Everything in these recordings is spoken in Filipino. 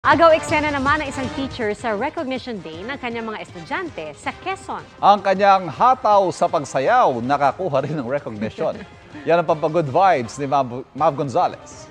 Agaw eksena naman ng isang teacher sa recognition day ng kanyang mga estudyante sa Quezon. Ang kanyang hataw sa pagsayaw nakakuha rin ng recognition. Yan ang pampagood vibes ni Mav Gonzalez.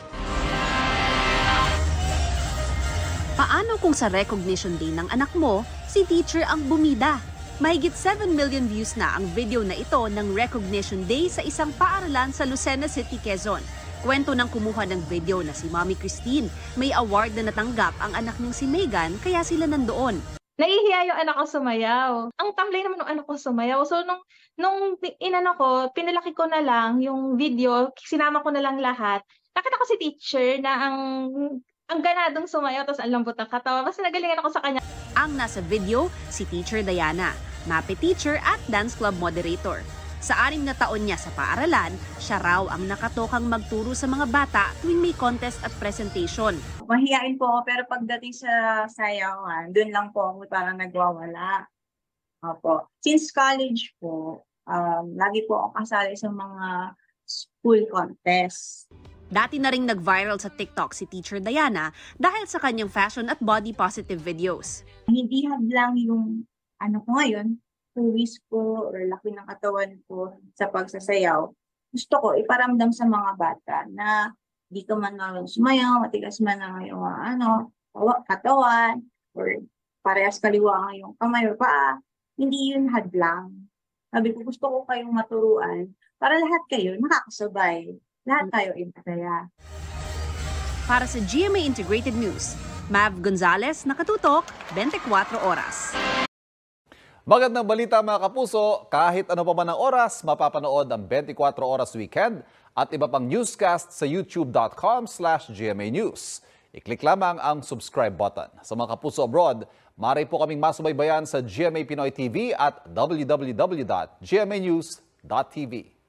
Paano kung sa recognition day ng anak mo, si teacher ang bumida? Mahigit 7 million views na ang video na ito ng recognition day sa isang paaralan sa Lucena City, Quezon. Kwento ng kumuha ng video na si Mommy Christine. May award na natanggap ang anak niyang si Megan, kaya sila nandoon. Nahihiya yung anak ko sumayaw. Ang tamlay naman ng anak ko sumayaw. So nung inano ko, pinalaki ko na lang yung video, sinama ko na lang lahat. Nakita ko si teacher na ang ganadong sumayaw, tapos ang lambot ng katawan. Basta nagalingan ako sa kanya. Ang nasa video, si Teacher Diana, MAPE teacher at dance club moderator. Sa 6 na taon niya sa paaralan, siya raw ang nakatokang magturo sa mga bata tuwing may contest at presentation. Mahihain po ako, pero pagdating sa sayawan, dun lang po ako parang nagwawala. Opo. Since college po, lagi po ako kasali sa mga school contest. Dati na ring nag-viral sa TikTok si Teacher Diana dahil sa kanyang fashion at body positive videos. Hindi hadlang yung ko ngayon, tuwis ko or laki ng katawan ko sa pagsasayaw. Gusto ko iparamdam sa mga bata na di ka man sumayaw, matigas man ang iyong katawan, or parehas kaliwa ang iyong kamay o paa. Hindi yun hadlang. Sabi ko, gusto ko kayong maturuan para lahat kayo nakakasabay. Lahat tayo masaya. Para sa GMA Integrated News, Mav Gonzalez, nakatutok, 24 oras. Magandang balita mga kapuso, kahit ano pa man ang oras, mapapanood ang 24 Oras Weekend at iba pang newscast sa youtube.com/GMA News. I-click lamang ang subscribe button. Sa mga kapuso abroad, maaari po kaming masubaybayan sa GMA Pinoy TV at www.gmanews.tv.